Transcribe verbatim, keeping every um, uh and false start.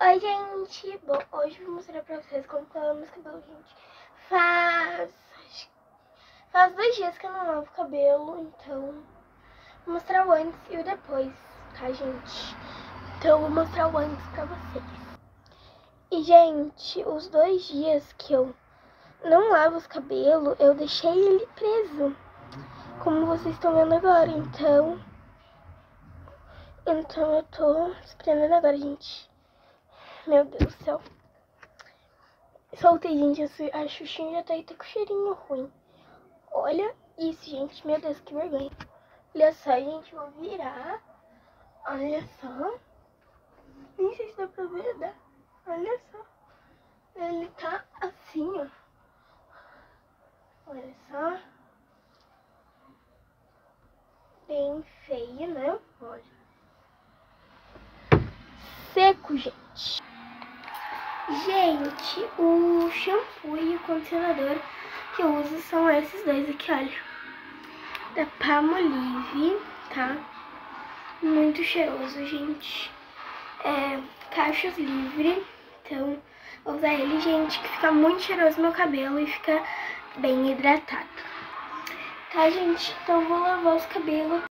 Oi, gente! Bom, hoje eu vou mostrar pra vocês como que eu lavo meus cabelos, gente. Faz... Faz dois dias que eu não lavo o cabelo, então... Vou mostrar o antes e o depois, tá, gente? Então eu vou mostrar o antes pra vocês. E, gente, os dois dias que eu não lavo os cabelos, eu deixei ele preso. Como vocês estão vendo agora, então... Então eu tô espremendo agora, gente. Meu Deus do céu. Soltei, gente, a Xuxinha já tá aí, tá com cheirinho ruim. Olha isso, gente, meu Deus, que vergonha. Olha só, gente, vou virar. Olha só. Nem sei se dá pra ver, dá. Olha só. Ele tá assim, ó. Olha só. Bem feio, né? Olha. Seco, gente. Gente, o shampoo e o condicionador que eu uso são esses dois aqui, olha. Da Palmolive, tá? Muito cheiroso, gente. É, cachos livre. Então, vou usar ele, gente, que fica muito cheiroso no meu cabelo e fica bem hidratado. Tá, gente? Então, vou lavar os cabelos.